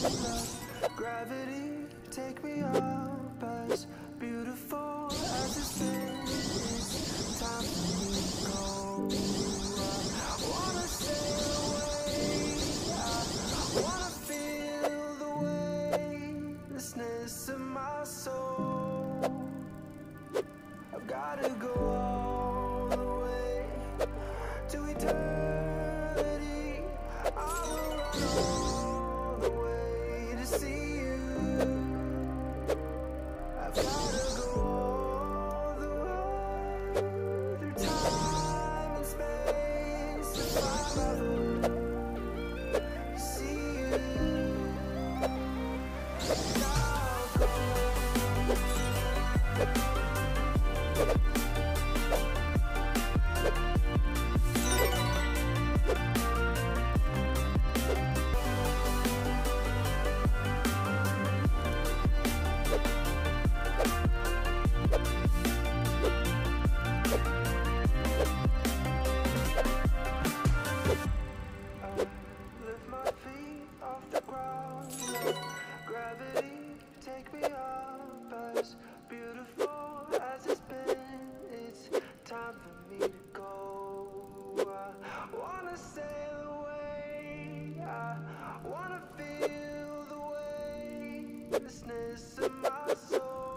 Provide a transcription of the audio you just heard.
Let gravity take me up, as beautiful as it's been. It's time for me to go. I wanna sail away. I wanna feel the weightlessness of my soul. I've gotta go all the way to eternity. I will run all the way to see you. I've gotta go all the way through time and space to find to see you. I'll go. Lift my feet off the ground. Let gravity take me up, as beautiful as it's been. It's time for me to go. I wanna sail away. I wanna feel the weightlessness of my soul.